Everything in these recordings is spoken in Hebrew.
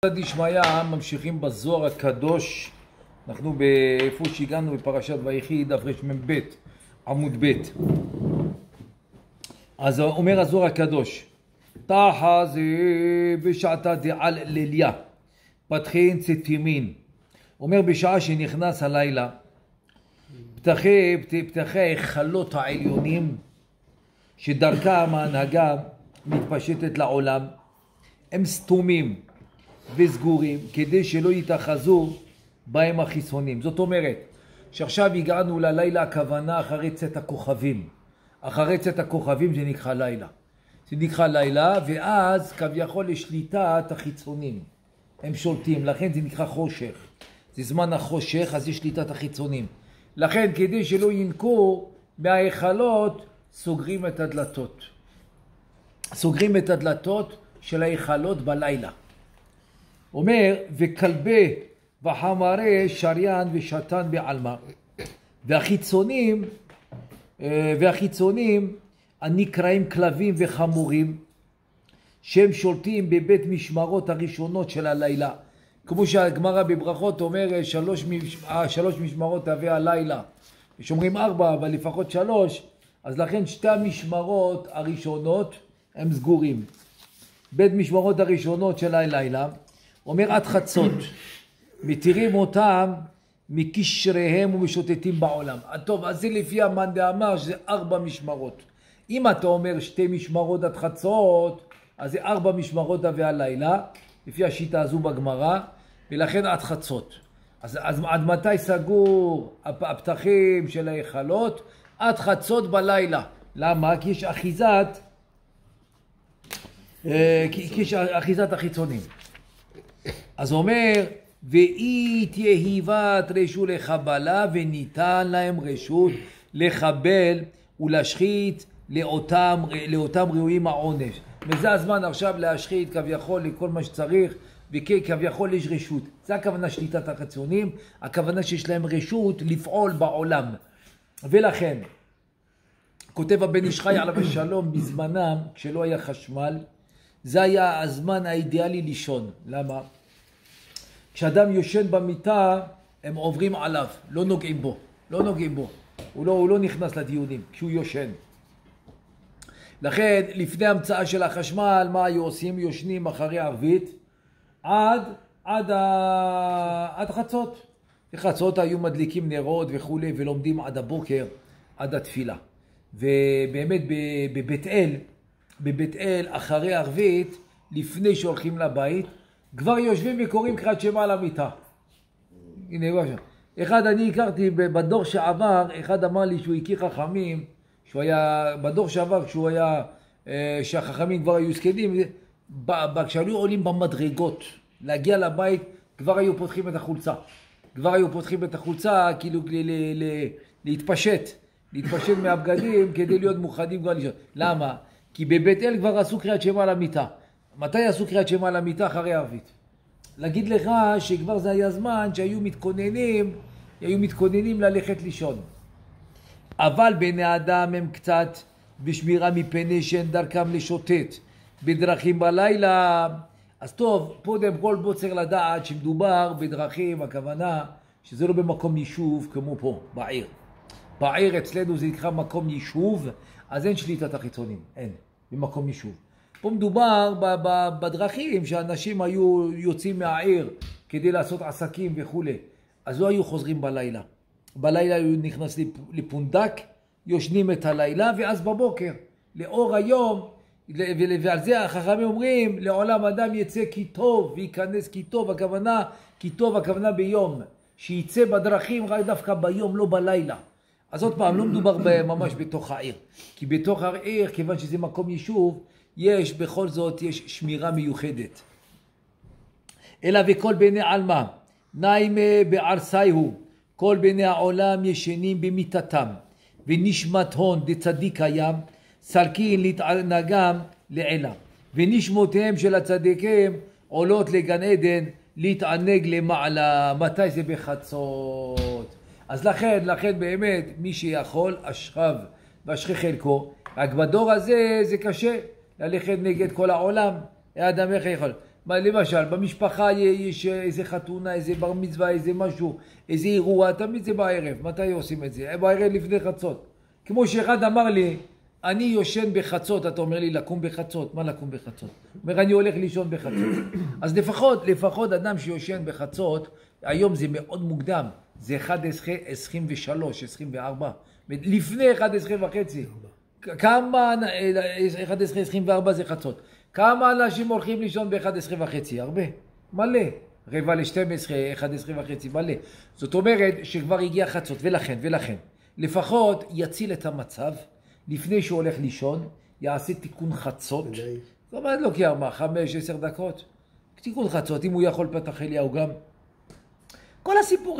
דשמיא ממשיכים בזוהר הקדוש. אנחנו באיפה שהגענו בפרשת ויחי דף רמ"ב עמוד ב'. אז אומר הזוהר הקדוש, תחה זה בשעתה דעל ליליה פתחין צתימין. אומר בשעה שנכנס הלילה פתחי ההיכלות העליונים שדרכם ההנהגה מתפשטת לעולם הם סתומים וסגורים כדי שלא יתאחזו בהם החיסונים. זאת אומרת שעכשיו הגענו ללילה, הכוונה אחרי צאת הכוכבים. אחרי צאת הכוכבים זה נקרא לילה. זה נקרא לילה, ואז כביכול לשליטת החיצונים. הם שולטים, לכן זה נקרא חושך. זה זמן החושך, אז יש שליטת החיצונים. לכן כדי שלא ינקו מההיכלות סוגרים את הדלתות. סוגרים את הדלתות של ההיכלות בלילה. אומר, וכלבי וחמרי שריין ושתן בעלמה. והחיצונים הנקראים כלבים וחמורים שהם שולטים בבית משמרות הראשונות של הלילה. כמו שהגמרא בברכות אומר שלוש משמרות תביא הלילה. יש אומרים 4 אבל לפחות 3, אז לכן 2 המשמרות הראשונות הם סגורים. בית משמרות הראשונות של הלילה אומר עד חצות, מתירים אותם מקשריהם ומשוטטים בעולם. טוב, אז זה לפי המאן דאמר שזה 4 משמרות. אם אתה אומר 2 משמרות עד חצות, אז זה 4 משמרות והלילה, לפי השיטה הזו בגמרא, ולכן עד חצות. אז עד מתי סגור הפתחים של ההיכלות? עד חצות בלילה. למה? כי יש אחיזת החיצונים. אז הוא אומר, ואי תהיה היבת רשות לחבלה, וניתן להם רשות לחבל ולהשחית לאותם ראויים העונש. וזה הזמן עכשיו להשחית כביכול לכל מה שצריך, וכביכול יש רשות. זה הכוונה שליטת החיצונים, הכוונה שיש להם רשות לפעול בעולם. ולכן, כותב הבן איש חי עליו השלום, בזמנם, כשלא היה חשמל, זה היה הזמן האידיאלי לישון. למה? כשאדם יושן במיטה, הם עוברים עליו, לא נוגעים בו. הוא לא נכנס לדיונים, כשהוא יושן. לכן, לפני המצאה של החשמל, מה היו עושים? יושנים אחרי ערבית, עד חצות. בחצות היו מדליקים נרות וכו' ולומדים עד הבוקר, עד התפילה. ובאמת בבית אל, אחרי ערבית, לפני שהולכים לבית, כבר יושבים וקוראים קריאת שמע על המיטה. הנה, אחד אני הכרתי בדור שעבר, אחד אמר לי שהוא הכיר חכמים, שהוא היה, בדור שעבר כשהוא היה, שהחכמים כבר היו זקנים, כשהיו עולים במדרגות, להגיע לבית, כבר היו פותחים את החולצה. כאילו להתפשט מהבגדים כדי להיות מוכנים כבר לישון. למה? כי בבית אל כבר עשו קריאת שמע על המיטה. מתי עשו קריאת שמע על המיטה? אחרי ערבית. להגיד לך שכבר זה היה זמן שהיו מתכוננים ללכת לישון. אבל בני האדם הם קצת בשמירה מפני שאין דרכם לשוטט בדרכים בלילה. אז טוב, קודם כל בוא צריך לדעת שמדובר בדרכים, הכוונה שזה לא במקום יישוב כמו פה, בעיר. בעיר אצלנו זה נקרא מקום יישוב, אז אין שליטת החיצונים, אין, במקום יישוב. פה מדובר בדרכים שאנשים היו יוצאים מהעיר כדי לעשות עסקים וכו'. אז לא היו חוזרים בלילה. בלילה היו נכנסים לפונדק, יושנים את הלילה, ואז בבוקר, לאור היום, ועל זה החכמים אומרים, לעולם אדם יצא כי טוב, וייכנס כי טוב, הכוונה ביום, שיצא בדרכים רק דווקא ביום, לא בלילה. אז עוד פעם, לא מדובר ממש בתוך העיר. כי בתוך העיר, כיוון שזה מקום יישוב, בכל זאת יש שמירה מיוחדת. אלא וכל בני עלמא, נעים בערסייהו, כל בני העולם ישנים במיטתם, ונשמת הון דצדיק הים, סלקין להתענגם לעילה. ונשמותיהם של הצדיקים עולות לגן עדן להתענג למעלה. מתי זה? בחצות. אז לכן באמת מי שיכול אשריו ואשרי חלקו. רק בדור הזה זה קשה ללכת נגד כל העולם. האדם איך יכול? למשל, במשפחה יש איזה חתונה, איזה בר מצווה, איזה משהו, איזה אירוע, תמיד זה בערב. מתי עושים את זה? בערב לפני חצות. כמו שאחד אמר לי, אני יושן בחצות, אתה אומר לי לקום בחצות. מה לקום בחצות? אומר, אני הולך לישון בחצות. אז לפחות אדם שיושן בחצות, היום זה מאוד מוקדם. זה 11, 23, 24. לפני 11 וחצי. כמה, 11, 24 זה חצות. כמה אנשים הולכים לישון ב-11 וחצי? הרבה. מלא. רבע ל-12, 11 וחצי, מלא. זאת אומרת שכבר הגיע חצות, ולכן. לפחות יציל את המצב, לפני שהוא הולך לישון, יעשה תיקון חצות. זאת אומרת, לא כמה, 5-10 דקות. תיקון חצות, אם הוא יכול פתח אליהו גם. כל הסיפור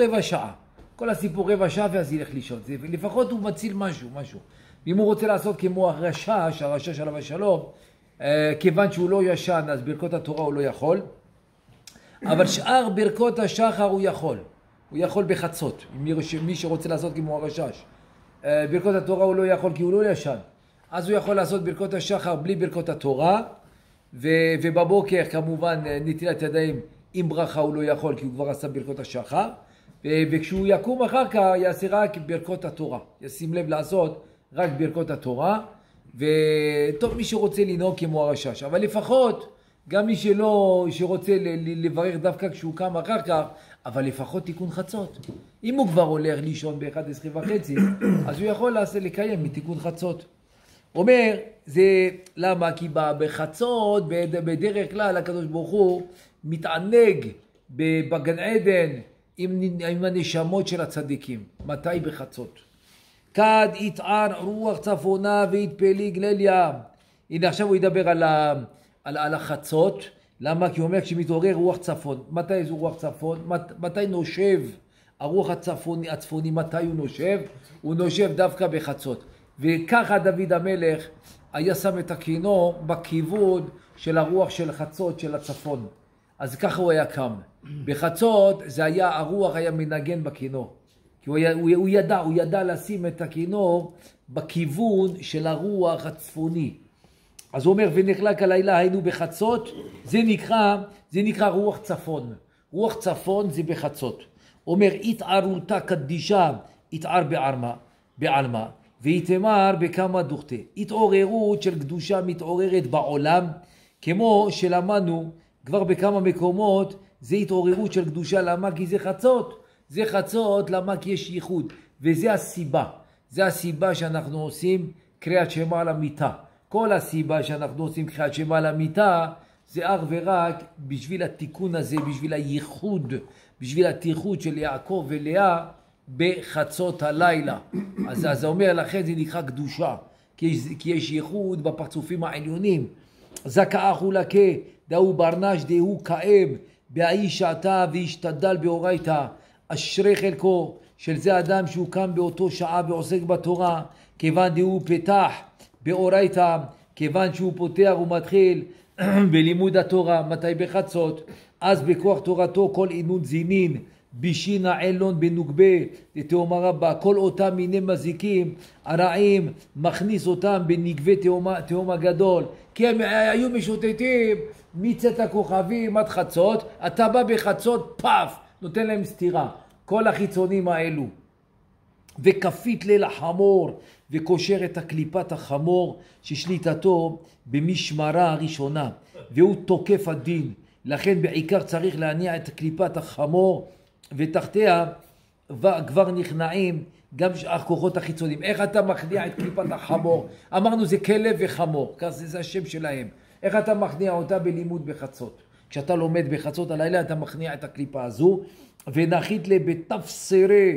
רבע שעה ואז ילך לישון. לפחות הוא מציל משהו. אם הוא רוצה לעשות כמו הרשש עליו השלום, כיוון שהוא לא ישן, אז ברכות התורה הוא לא יכול. אבל שאר ברכות השחר הוא יכול. הוא יכול בחצות, מי שרוצה לעשות כמו הרשש. ברכות התורה הוא לא יכול כי הוא לא ישן. אז הוא יכול לעשות ברכות השחר בלי ברכות התורה, ובבוקר כמובן נטילת ידיים עם ברכה הוא לא יכול כי הוא כבר עשה ברכות השחר. וכשהוא יקום אחר כך יעשה רק ברכות התורה. ישים לב לעשות רק ברכות התורה. וטוב, מי שרוצה לנהוג כמו הרשש. אבל לפחות, גם מי שרוצה לברך דווקא כשהוא קם אחר כך, אבל לפחות תיקון חצות. אם הוא כבר הולך לישון ב-11 וחצי, אז הוא יכול לקיים מתיקון חצות. אומר, זה למה? כי בחצות, בדרך כלל, הקדוש ברוך הוא מתענג בגן עדן עם הנשמות של הצדיקים. מתי בחצות? כד יתער רוח צפונה ויתפליג ליל ים. הנה עכשיו הוא ידבר על החצות. למה? כי הוא אומר כשמתעורר רוח צפון. מתי זו רוח צפון? מתי נושב הרוח הצפוני? מתי הוא נושב? הוא נושב דווקא בחצות. וככה דוד המלך היה שם את הכינור בכיוון של הרוח של חצות של הצפון. אז ככה הוא היה קם. בחצות זה היה, הרוח היה מנגן בכינור. כי הוא ידע לשים את הכינור בכיוון של הרוח הצפוני. אז הוא אומר, ונחלק הלילה היינו בחצות, זה נקרא רוח צפון. רוח צפון זה בחצות. אומר, התערורתה קדישה, התער בעלמה, והתאמר בכמה דוכתה. התעוררות של קדושה מתעוררת בעולם, כמו שלמדנו כבר בכמה מקומות, זה התעוררות של קדושה. למה? כי זה חצות. זה חצות, למה? כי יש ייחוד. וזה הסיבה. זה הסיבה שאנחנו עושים קריאת שמע על המיטה. כל הסיבה שאנחנו עושים קריאת שמע על המיטה, זה אך ורק בשביל התיקון הזה, בשביל הייחוד, בשביל התיחוד של יעקב ולאה בחצות הלילה. אז זה אומר לכן זה נקרא קדושה. כי יש ייחוד בפרצופים העליונים. זכאה חולקה, דהו ברנש, דהו כאב, בהאיש שעתה והשתדל באורייתא. אשרי חלקו של זה אדם שהוא קם באותו שעה ועוסק בתורה, כיוון דהוא פתח באורייתא, כיוון שהוא פותח ומתחיל בלימוד התורה. מתי? בחצות. אז בכוח תורתו כל עינון זינין, בישינה עלון בנוגבה, לתאומה רבה, כל אותם מיני מזיקים הרעים מכניס אותם בנגבי תאומה גדול, כי הם היו משוטטים מצאת הכוכבים עד חצות. אתה בא בחצות, פף, נותן להם סתירה. כל החיצונים האלו. וכפית ליל החמור, וקושר את הקליפת החמור ששליטתו במשמרה הראשונה, והוא תוקף הדין. לכן בעיקר צריך להניע את קליפת החמור, ותחתיה כבר נכנעים גם שאר כוחות החיצונים. איך אתה מכניע את קליפת החמור? אמרנו זה כלב וחמור, כך זה השם שלהם. איך אתה מכניע אותה בלימוד בחצות? כשאתה לומד בחצות הלילה אתה מכניע את הקליפה הזו, ונחית לה בתפסרי,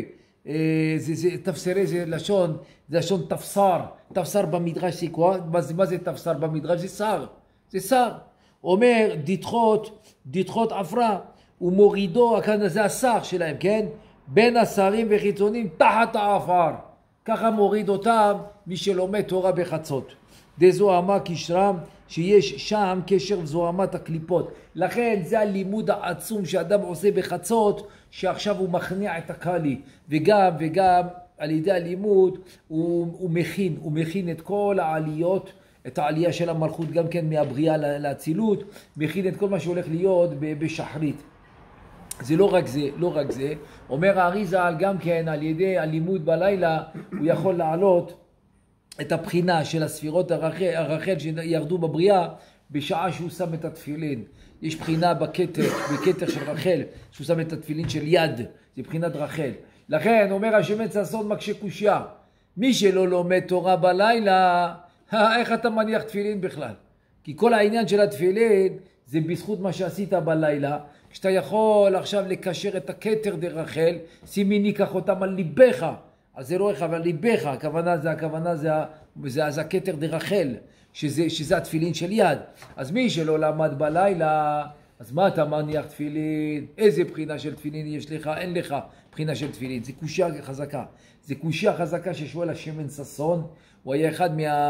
תפסרי זה לשון תפסר. תפסר במדרש סיכוע. מה זה תפסר במדרש? זה שר. אומר דתחות עפרה, ומורידו, כאן זה השר שלהם, כן? בין השרים וחיצונים תחת העפר. ככה מוריד אותם מי שלומד תורה בחצות. דזוהמה קשרם, שיש שם קשר וזוהמת הקליפות. לכן זה הלימוד העצום שאדם עושה בחצות, שעכשיו הוא מכניע את הקלי. וגם על ידי הלימוד הוא מכין את כל העליות, את העלייה של המלכות גם כן מהבריאה לאצילות, מכין את כל מה שהולך להיות בשחרית. זה לא רק זה, לא רק זה. אומר האריז"ל גם כן על ידי הלימוד בלילה, הוא יכול להעלות את הבחינה של הספירות הרחל שירדו בבריאה בשעה שהוא שם את התפילין. יש בחינה בכתר של רחל, שהוא שם את התפילין של יד, זה בחינת רחל. לכן אומר השמן ששון מקשה קושיה, מי שלא לומד תורה בלילה, איך אתה מניח תפילין בכלל? כי כל העניין של התפילין זה בזכות מה שעשית בלילה, כשאתה יכול עכשיו לקשר את הכתר דרחל, שימי ניקח אותם על ליבך, אז זה לא איך, אבל ליבך, הכוונה זה הכתר דרחל, שזה התפילין של יד. אז מי שלא למד בלילה, אז מה אתה מניח תפילין? איזה בחינה של תפילין יש לך? אין לך בחינה של תפילין. זה קושיה חזקה. זה קושיה חזקה ששואל השמן ששון. הוא היה אחד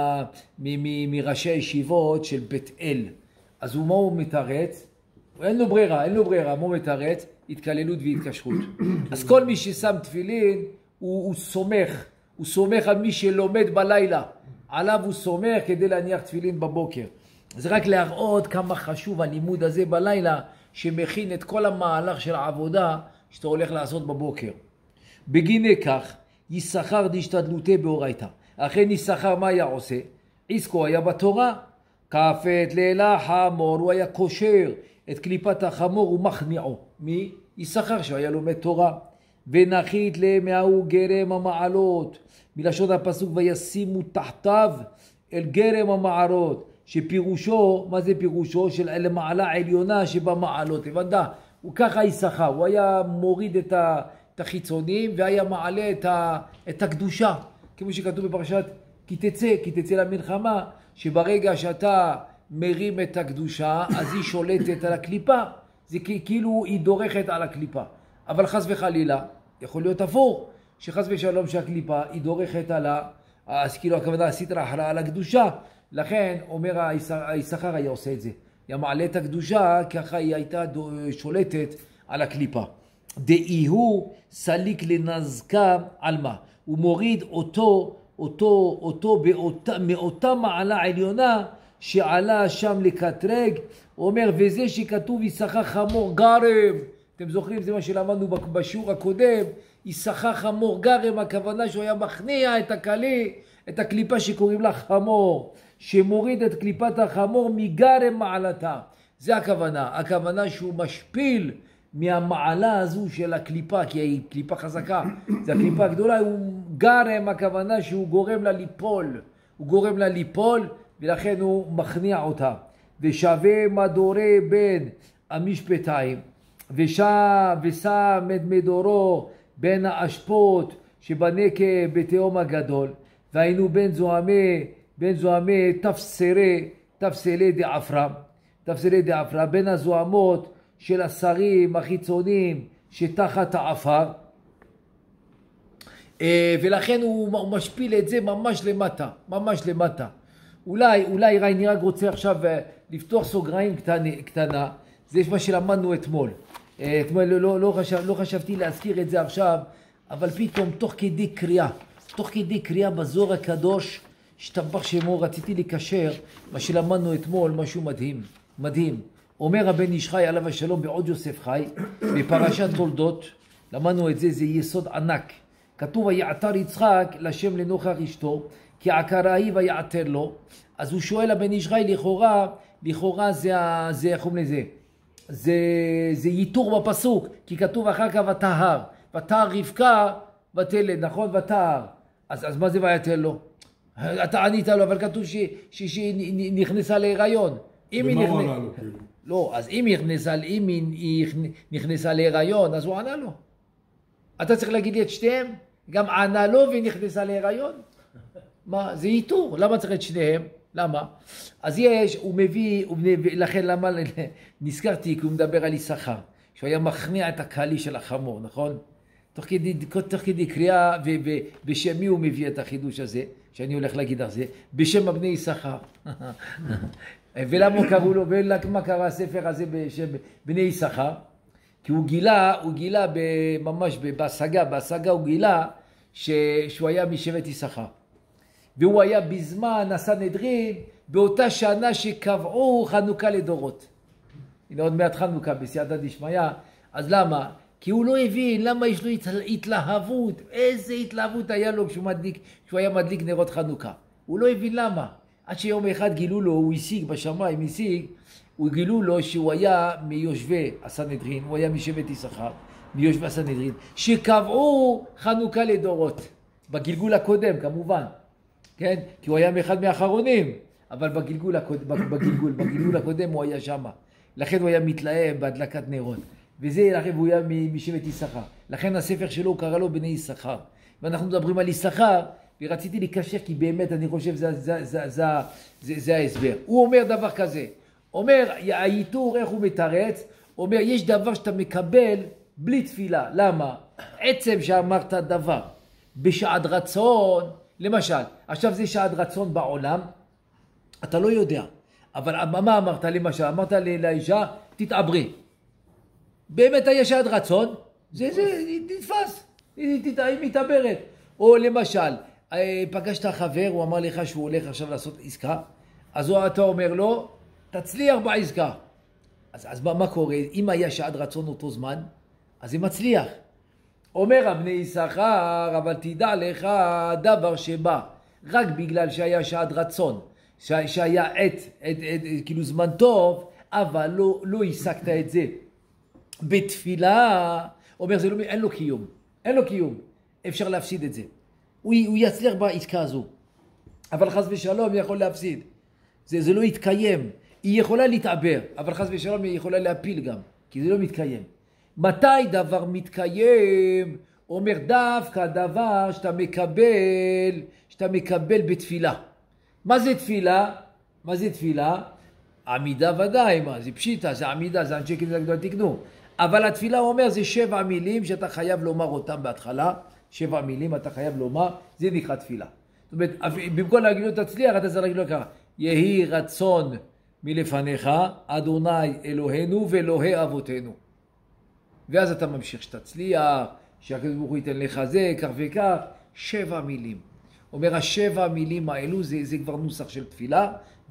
מראשי הישיבות של בית אל. אז מה הוא מתרץ? אין לו ברירה. מה הוא מתרץ? התקללות והתקשרות. אז כל מי ששם תפילין, הוא סומך על מי שלומד בלילה. עליו הוא סומך כדי להניח תפילין בבוקר. זה רק להראות כמה חשוב הלימוד הזה בלילה, שמכין את כל המהלך של העבודה שאתה הולך לעשות בבוקר. בגיני כך, יששכר דשתדלותי באורייתא. אחרי יששכר מה היה עושה? עסקו היה בתורה, כפת לילה חמור, הוא היה קושר את קליפת החמור ומכניעו. מי? יששכר שהיה לומד תורה. ונחית למאהו גרם המעלות, מלשון הפסוק וישימו תחתיו אל גרם המערות, שפירושו, מה זה פירושו? של למעלה עליונה שבמעלות, הבנת? הוא ככה יששכר, הוא היה מוריד את החיצונים והיה מעלה את הקדושה, כמו שכתוב בפרשת כי תצא למלחמה, שברגע שאתה מרים את הקדושה אז היא שולטת על הקליפה, זה כאילו היא דורכת על הקליפה. אבל חס וחלילה יכול להיות הפוך, שחס ושלום שהקליפה היא דורכת אז כאילו הכוונה הסטרה אחלה על הקדושה. לכן אומר היששכר היה עושה את זה, היה מעלה את הקדושה, ככה היא הייתה שולטת על הקליפה. דאיהו סליק לנזקה על מה? הוא מוריד אותו מאותה מעלה עליונה שעלה שם לקטרג. הוא אומר וזה שכתוב יששכר חמור גרם, אתם זוכרים, זה מה שלמדנו בשיעור הקודם, יששכר חמור גרם, הכוונה שהוא היה מכניע את הקליפה שקוראים לה חמור, שמוריד את קליפת החמור מגרם מעלתה. זה הכוונה שהוא משפיל מהמעלה הזו של הקליפה, כי היא קליפה חזקה, זה הקליפה הגדולה, הוא גרם, הכוונה שהוא גורם לה ליפול, ולכן הוא מכניע אותה. ושווה מדורי בין המשפטיים, ושם את מדורו בין האשפות שבנקה בתהום הגדול, והיינו בין זוהמי תפסלי דעפרה, בין הזוהמות של השרים החיצוניים שתחת העפר, ולכן הוא משפיל את זה ממש למטה. אולי אני רק רוצה עכשיו לפתוח סוגריים קטנה, זה מה שלמדנו אתמול. לא חשבתי להזכיר את זה עכשיו, אבל פתאום תוך כדי קריאה בזוהר הקדוש, השתבח שמו, רציתי לקשר מה שלמדנו אתמול, משהו מדהים. אומר הבן איש חי עליו השלום בעוד יוסף חי, בפרשת תולדות, למדנו את זה, זה יסוד ענק. כתוב ויעתר יצחק לשם לנוכח אשתו, כי עקרה היא ויעתר לו. אז הוא שואל הבן איש חי, לכאורה זה איך אומרים לזה? זה ייתור בפסוק, כי כתוב אחר כך ותהר רבקה ותלד, נכון? ותהר. אז מה זה ויעתר לו? אתה ענית לו, אבל כתוב שהיא נכנסה להיריון. ומה הוא ענה לו כאילו? לא, אז אם היא נכנסה להיריון, אז הוא ענה לו. אתה צריך להגיד לי את שתיהם? גם ענה לו והיא נכנסה להיריון? מה? זה ייתור, למה צריך את שניהם? למה? אז הוא מביא, לכן למה נזכרתי, כי הוא מדבר על יששכר, שהוא היה מכניע את הקהלי של החמור, נכון? תוך כדי קריאה, ובשם מי הוא מביא את החידוש הזה, שאני הולך להגיד על זה? בשם הבני יששכר. ולמה קראו לו, ולמה קרא הספר הזה בשם בני יששכר? כי הוא גילה ממש בהשגה הוא גילה שהוא היה משבט יששכר. והוא היה בזמן הסנהדרין באותה שנה שקבעו חנוכה לדורות. הנה עוד מעט חנוכה בסייעתא דשמיא, אז למה? כי הוא לא הבין למה יש לו התלהבות, איזה התלהבות היה לו כשהוא היה מדליק נרות חנוכה. הוא לא הבין למה. עד שיום אחד גילו לו, הוא השיג בשמיים, גילו לו שהוא היה מיושבי הסנהדרין, הוא היה משבט יששכר, מיושבי הסנהדרין, שקבעו חנוכה לדורות. בגלגול הקודם כמובן, כן? כי הוא היה מאחד מהאחרונים, אבל בגלגול הקודם הוא היה שם. לכן הוא היה מתלהב בהדלקת נרות. וזה לכן הוא היה משבט יששכר. לכן הספר שלו הוא קרא לו בני יששכר. ואנחנו מדברים על יששכר, ורציתי לקשר כי באמת אני חושב זה ההסבר. הוא אומר דבר כזה, אומר העיטור איך הוא מתרץ, אומר יש דבר שאתה מקבל בלי תפילה. למה? עצם שאמרת דבר בשעת רצון, למשל, עכשיו זה שעת רצון בעולם, אתה לא יודע. אבל מה אמרת למשל? אמרת לאישה, תתעברי. באמת היה שעת רצון, זה נתפס, היא מתעברת. או למשל, פגשת חבר, הוא אמר לך שהוא הולך עכשיו לעשות עסקה, אז אתה אומר לו, תצליח בעסקה. אז מה קורה? אם היה שעת רצון אותו זמן, אז זה מצליח. אומר הבני יששכר, אבל תדע לך דבר שבא, רק בגלל שהיה שעת רצון, שהיה כאילו זמן טוב, אבל לא השגת את זה. בתפילה, אומר זה לא, אין לו קיום, אפשר להפסיד את זה. הוא יצליח בעסקה הזו, אבל חס ושלום יכול להפסיד. זה לא יתקיים. היא יכולה להתעבר, אבל חס ושלום היא יכולה להפיל גם, כי זה לא מתקיים. מתי דבר מתקיים? אומר דווקא דבר שאתה מקבל בתפילה. מה זה תפילה? עמידה ודאי, זה פשיטה, זה עמידה, זה אנשי כנסת גדולה תקנו. אבל התפילה אומר זה 7 מילים שאתה חייב לומר אותם בהתחלה, 7 מילים אתה חייב לומר, זה נקרא תפילה. זאת אומרת, במקום להגיד לו תצליח, אתה צריך להגיד לו ככה, יהי רצון מלפניך, אדוני אלוהינו ואלוהי אבותינו. ואז אתה ממשיך שתצליח, שהקדוש ברוך הוא ייתן לך זה, כך וכך, 7 מילים. אומר, 7 מילים האלו זה כבר נוסח של תפילה,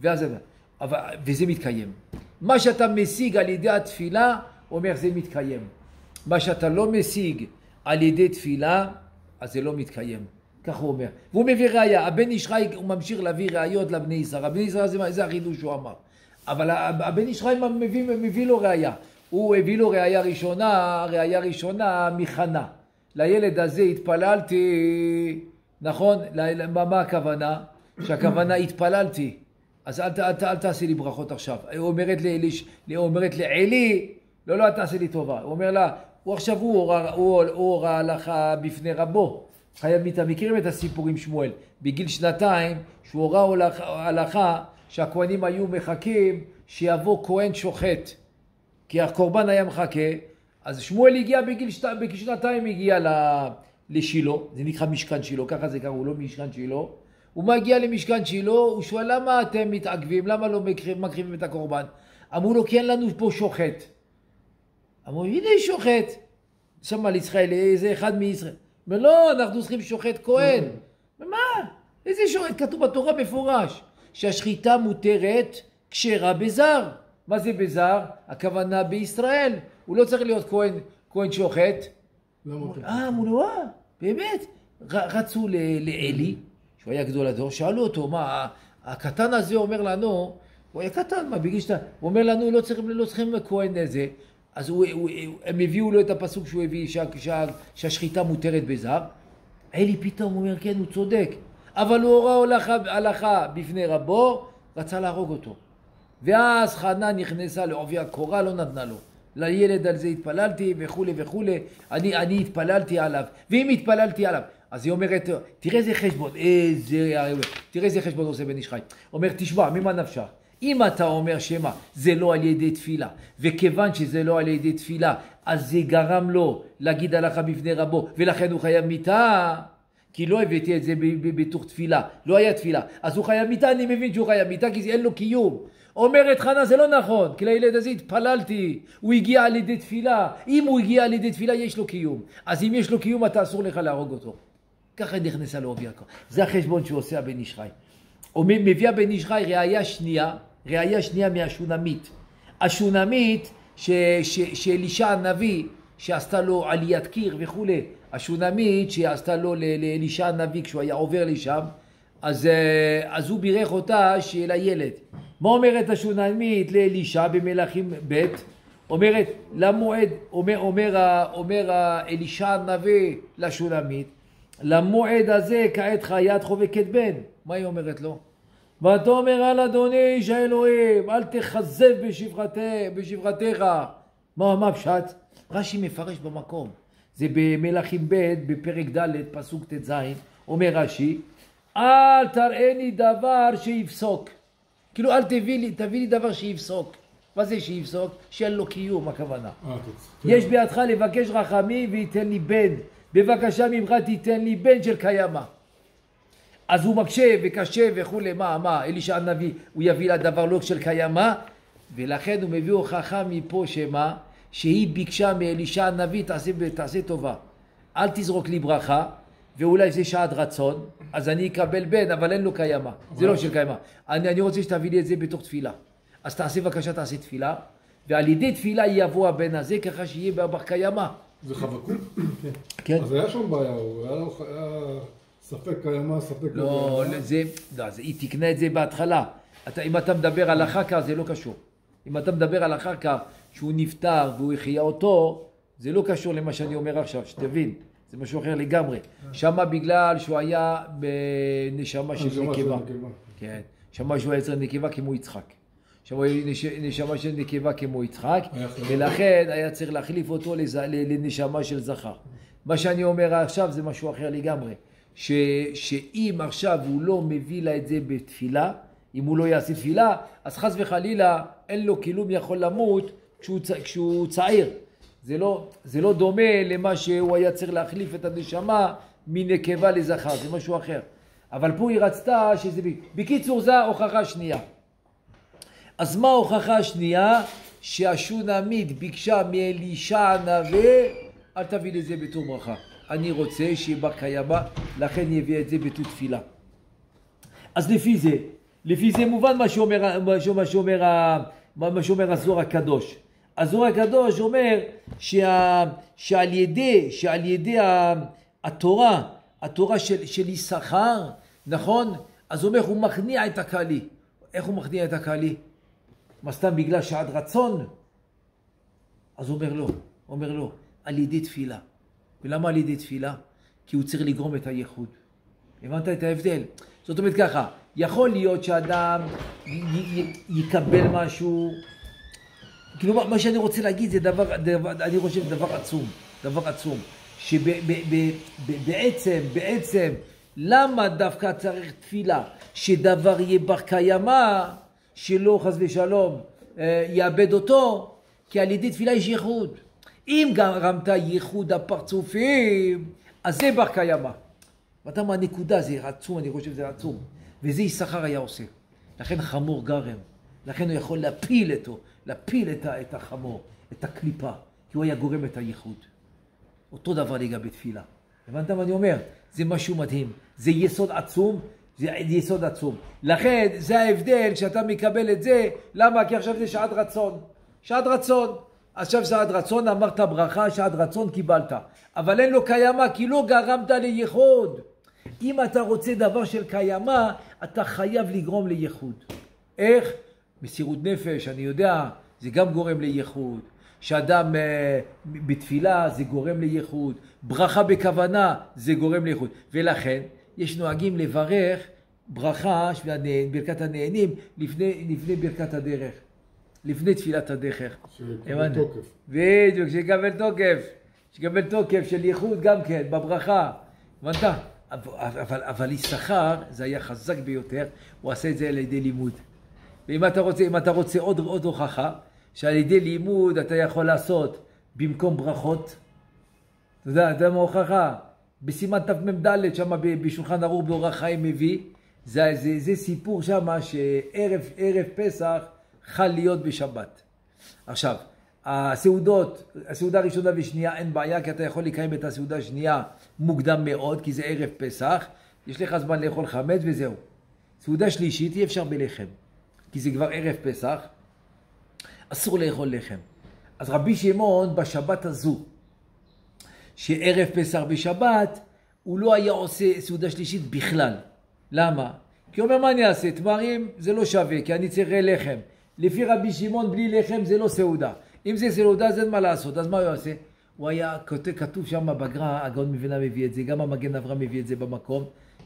וזה מתקיים. מה שאתה משיג על ידי התפילה, אומר זה מתקיים. מה שאתה לא משיג על ידי תפילה, אז זה לא מתקיים. כך הוא אומר. והוא מביא ראיה. הבן איש חי הוא ממשיך להביא ראיות לבני ישראל. הבן ישראל זה החידוש שהוא אמר. אבל הבן איש חי מביא לו ראיה. הוא הביא לו ראיה ראשונה מחנה. לילד הזה התפללתי, נכון? מה הכוונה? שהכוונה התפללתי. אז אל תעשי לי ברכות עכשיו. היא אומרת לעלי, לא, אל תעשי לי טובה. הוא אומר לה, הוא הורה הלכה בפני רבו. חייב מיתה, מכירים את הסיפור עם שמואל. בגיל 2 שהוא הורה הלכה שהכהנים היו מחכים שיבוא כהן שוחט. כי הקורבן היה מחכה. אז שמואל הגיע בגיל 2 הגיע לשילה. זה נקרא משכן שילה, ככה זה קראו, לא משכן שילה. הוא מגיע למשכן שילה, הוא שואל למה אתם מתעכבים, למה לא מקריבים את הקורבן? אמרו לו כי אין לנו פה שוחט. אמרו הנה שוחט. שמע לישראל, איזה אחד מישראל. אומר לא, אנחנו צריכים שוחט כהן. מה? איזה שוחט? כתוב בתורה מפורש. שהשחיטה מותרת כשרה בזר. מה זה בזר? הכוונה בישראל. הוא לא צריך להיות כהן שוחט. אמרו לו, באמת? רצו לאלי. שהוא היה גדול הדור, שאלו אותו, מה, הקטן הזה אומר לנו, הוא היה קטן, מה, בגיל 2, הוא אומר לנו, לא צריכים כהן איזה, אז הם הביאו לו את הפסוק שהוא הביא, שהשחיטה מותרת בזר, אלי פתאום אומר, כן, הוא צודק, אבל הוא הורה הלכה בפני רבו, רצה להרוג אותו. ואז חנה נכנסה לעובי הקורה, לא נתנה לו. לילד על זה התפללתי וכו' וכו', אני התפללתי עליו, ואם התפללתי עליו, אז היא אומרת, תראה איזה חשבון עושה בן איש חי. אומר, תשמע, ממה נפשך? אם אתה אומר שמה, זה לא על ידי תפילה, וכיוון שזה לא על ידי תפילה, אז זה גרם לו להגיד הלכה בפני רבו, ולכן הוא חייב מיתה, כי לא הבאתי את זה בתוך תפילה, לא היה תפילה. אז הוא חייב מיתה, אני מבין שהוא חייב מיתה, כי אין לו קיום. אומרת חנה, זה לא נכון, כי לילד הזה התפללתי, הוא הגיע על ידי תפילה. אם הוא הגיע על ידי תפילה, יש לו קיום. אז אם יש לו קיום, אתה אסור לך להרוג אותו. ככה נכנסה לעובי הקורה. זה החשבון שהוא עושה הבן איש חי. מביאה בן איש חי ראיה שנייה מהשונמית. השונמית שאלישע הנביא, שעשתה לו עליית קיר וכו', השונמית שעשתה לו לאלישע הנביא כשהוא היה עובר לשם, אז הוא בירך אותה שיהיה לה ילד. מה אומרת השונמית לאלישע במלכים ב'? אומרת למועד, אומר אלישע הנביא לשונמית, למועד הזה כעת חיית חובקת בן. מה היא אומרת לו? ותאמר על אדוני איש האלוהים, אל תכזב בשבחתך. מה פשט? רש"י מפרש במקום. זה במלכים ב' בפרק ד' פסוק ט"ז, אומר רש"י, אל תראני דבר שיפסוק. כאילו אל תביא לי דבר שיפסוק. מה זה שיפסוק? שאין לו קיום, הכוונה. יש בידך לבקש רחמים וייתן לי בן. בבקשה ממך תיתן לי בן של קיימא. אז הוא מקשה וקשה וכולי, מה, אלישע הנביא, הוא יביא לה דבר לא של קיימא, ולכן הוא מביא הוכחה מפה שמה? שהיא ביקשה מאלישע הנביא, תעשה טובה. אל תזרוק לי ברכה, ואולי זה שעת רצון, אז אני אקבל בן, אבל אין לו קיימא. זה לא של קיימא. אני רוצה שתביא לי את זה בתוך תפילה. אז תעשה בבקשה, תעשה תפילה, ועל ידי תפילה יבוא הבן הזה, ככה שיהיה בבר קיימא. זה חבקוק? כן. אז היה שם בעיה, היה ספק קיימא, ספק לא, היא תקנה את זה בהתחלה. אם אתה מדבר על אחר כך, זה לא קשור. אם אתה מדבר על אחר כך, שהוא נפטר והוא החיה אותו, זה לא קשור למה שאני אומר עכשיו, שתבין. זה משהו אחר לגמרי. שמה בגלל שהוא היה בנשמה של נקבה. כן. שמה שהוא היה יצר נקבה כמו יצחק. שמה הוא נשמה של נקבה כמו יצחק, ולכן היה צריך להחליף אותו לנשמה של זכר. מה שאני אומר עכשיו זה משהו אחר לגמרי. שאם עכשיו הוא לא מביא לה את זה בתפילה, אם הוא לא יעשה תפילה, אז חס וחלילה אין לו כלום, יכול למות כשהוא צעיר. זה לא דומה למה שהוא היה צריך להחליף את הנשמה מנקבה לזכר, זה משהו אחר. אבל פה היא רצתה שזה... בקיצור, זה ההוכחה שנייה. אז מה ההוכחה השנייה? שהשונמית ביקשה מאלישע הנביא, אל תביא לזה בתור ברכה. אני רוצה שיהיה בר קיימא, לכן יביא את זה בתור תפילה. אז לפי זה מובן מה שאומר הזוהר הקדוש. הזוהר הקדוש אומר שעל ידי התורה של יששכר, נכון? אז הוא אומר, הוא מכניע את הקהלי. איך הוא מכניע את הקהלי? מה סתם בגלל שעת רצון? אז הוא אומר לו, על ידי תפילה. ולמה על ידי תפילה? כי הוא צריך לגרום את הייחוד. הבנת את ההבדל? זאת אומרת ככה, יכול להיות שאדם יקבל משהו, כאילו מה שאני רוצה להגיד זה אני חושב דבר עצום, שבעצם, למה דווקא צריך תפילה? שדבר יהיה בר קיימא, שלא חס ושלום יאבד אותו, כי על ידי תפילה יש ייחוד. אם גרמת ייחוד הפרצופים, אז זה בר קיימא. ואתה מה הנקודה, זה עצום, אני חושב שזה עצום. וזה יששכר היה עושה. לכן חמור גרם. לכן הוא יכול להפיל את החמור, את הקליפה, כי הוא היה גורם את הייחוד. אותו דבר לגבי תפילה. הבנת מה אני אומר? זה משהו מדהים. זה יסוד עצום. לכן זה ההבדל שאתה מקבל את זה. למה? כי עכשיו זה שעת רצון. עכשיו שעת רצון, אמרת ברכה, שעת רצון קיבלת. אבל אין לו קיימא, כי לא גרמת לייחוד. אם אתה רוצה דבר של קיימא, אתה חייב לגרום לייחוד. איך? מסירות נפש, אני יודע, זה גם גורם לייחוד. שאדם בתפילה זה גורם לייחוד. ברכה בכוונה זה גורם לייחוד. ולכן יש נוהגים לברך ברכה, ברכת הנהנים, לפני ברכת הדרך. לפני תפילת הדרך. שיקבל תוקף. בדיוק, שיקבל תוקף של ייחוד גם כן, בברכה. הבנת? אבל יששכר, זה היה חזק ביותר, הוא עשה את זה על ידי לימוד. ואם אתה רוצה עוד הוכחה, שעל ידי לימוד אתה יכול לעשות במקום ברכות, אתה יודע מה הוכחה? בסימן תמ"ד, שם בשולחן ערוך באורח חיים מביא, זה סיפור שם שערב פסח חל להיות בשבת. עכשיו, הסעודה הראשונה ושנייה אין בעיה, כי אתה יכול לקיים את הסעודה השנייה מוקדם מאוד, כי זה ערב פסח, יש לך זמן לאכול חמץ וזהו. סעודה שלישית אי אפשר בלחם, כי זה כבר ערב פסח, אסור לאכול לחם. אז רבי שמעון בשבת הזו, שערב פסח בשבת, הוא לא היה עושה סעודה שלישית בכלל. למה? כי הוא אומר, מה אני אעשה? תמרים זה לא שווה, כי אני צריך לחם. לפי רבי שמעון בלי לחם זה לא סעודה. אם זה סעודה זה אין מה לעשות, אז מה הוא עושה? הוא היה, כתוב שם בגר"א, הגאון מווילנה מביא את זה, גם המגן אברהם מביא את זה במקום,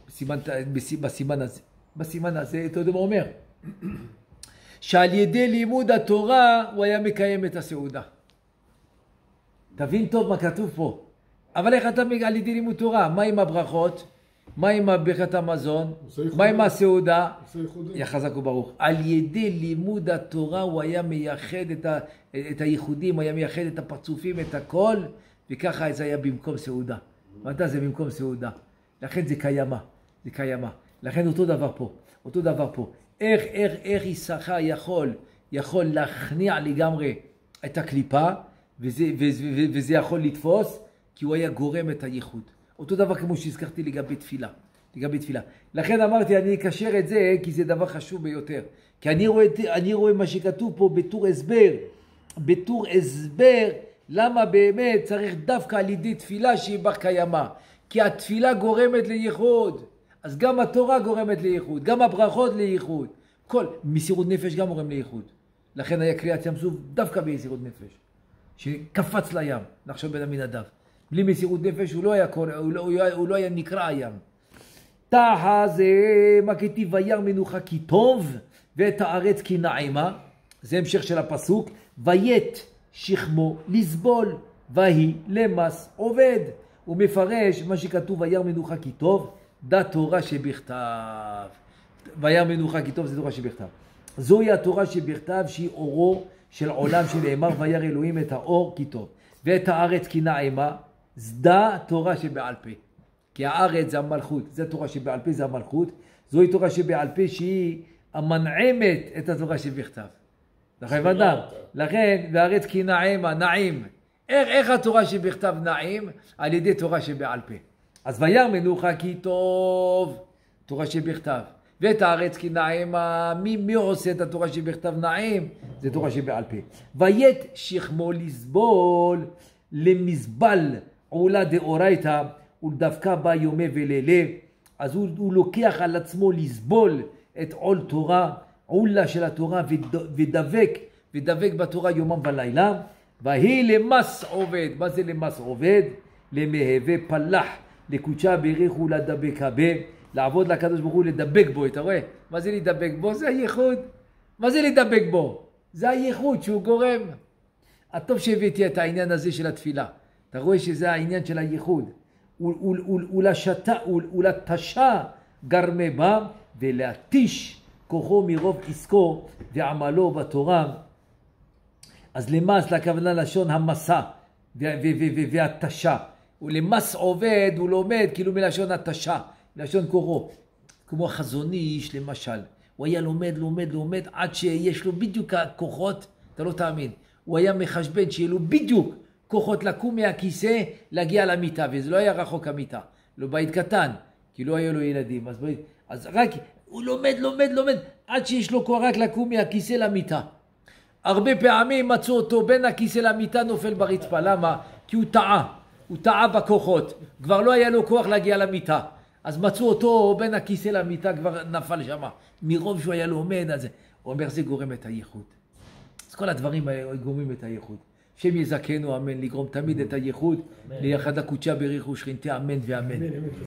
בסימן הזה, אתה יודע מה אומר? שעל ידי לימוד התורה הוא היה מקיים את הסעודה. תבין טוב מה כתוב פה. אבל איך אתה על ידי לימוד תורה? מה עם הברכות? מה עם ברכת המזון? מה עם הסעודה? יא חזק וברוך. על ידי לימוד התורה הוא היה מייחד את הייחודים, הוא היה מייחד את הפרצופים, את הכל, וככה זה היה במקום סעודה. ואתה זה במקום סעודה. לכן זה קיימה. זה קיימה. לכן אותו דבר פה. אותו דבר פה. איך יששכר יכול להכניע לגמרי את הקליפה, וזה יכול לתפוס, כי הוא היה גורם את הייחוד. אותו דבר כמו שהזכרתי לגבי תפילה. לכן אמרתי, אני אקשר את זה, כי זה דבר חשוב ביותר. כי אני רואה מה שכתוב פה בתור הסבר, למה באמת צריך דווקא על ידי תפילה שהיא בר קיימא. כי התפילה גורמת לייחוד. אז גם התורה גורמת לייחוד, גם הברכות לייחוד. כל מסירות נפש גם גורם לייחוד. לכן היה קריאת ים סוף דווקא במסירות נפש. שקפץ לים, נחשוב בן עמינדב. בלי מסירות נפש הוא לא היה נקרא הים. תחה זה מה כתיב וירא מנוחה כי טוב ואת הארץ כי נעימה. זה המשך של הפסוק. ויית שכמו לסבול והיא למס עובד. הוא מפרש מה שכתוב וירא מנוחה כי טוב, דה תורה שבכתב. וירא מנוחה כי טוב זה תורה שבכתב. זוהי התורה שבכתב שהיא אורו של עולם שנאמר וירא אלוהים את האור כי טוב. ואת הארץ כי נעימה, זדה תורה שבעל פה. כי הארץ זה המלכות, זה תורה שבעל פה זה המלכות. זוהי תורה שבעל פה שהיא המנעמת את התורה שבכתב. לכן, והארץ כי נעימה, נעים. איך התורה שבכתב נעים? על ידי תורה שבעל פה. אז וירא מנוחה כי טוב, תורה שבכתב. ואת הארץ כי נעימה, מי עושה את התורה שבכתב נעים? זה תורה שבעל פה. ויית שכמו לסבול למזבל עולה דאורייתא ולדווקא בה יומי ולילה. אז הוא לוקח על עצמו לסבול את עול תורה, עולה של התורה ודבק בתורה יומם ולילה. והיא למס עובד. מה זה למס עובד? למהווה פלח לקודשה בריך ולדבק בה. לעבוד לקדוש ברוך הוא לדבק בו. אתה רואה? מה זה לדבק בו? זה הייחוד. מה זה לדבק בו? זה הייחוד שהוא גורם. הטוב שהבאתי את העניין הזה של התפילה. אתה רואה שזה העניין של הייחוד. ולתשה גרמה בה ולהתיש כוחו מרוב עסקו ועמלו בתורה. אז למס לכוונה לשון המסע והתשה. ולמס עובד הוא לומד כאילו מלשון התשה, מלשון כוחו. כמו חזון איש למשל. הוא היה לומד עד שיש לו בדיוק הכוחות, אתה לא תאמין. הוא היה מחשבן שיהיה לו בדיוק כוחות לקום מהכיסא, להגיע למיטה, וזה לא היה רחוק המיטה. לא בית קטן, כי לא היו לו ילדים. אז רק הוא לומד, עד שיש לו כוח רק לקום מהכיסא למיטה. הרבה פעמים מצאו אותו בין הכיסא למיטה נופל ברצפה. למה? כי הוא טעה בכוחות. כבר לא היה לו כוח להגיע למיטה. אז מצאו אותו בין הכיסא למיטה, כבר נפל שם. מרוב שהוא היה לומד, אז הוא אומר, זה גורם את הייחוד. אז כל הדברים האלה גורמים את הייחוד. שם יזכנו, אמן, לגרום תמיד את הייחוד, ליחד הקודשה בריך ושכינתה, אמן ואמן.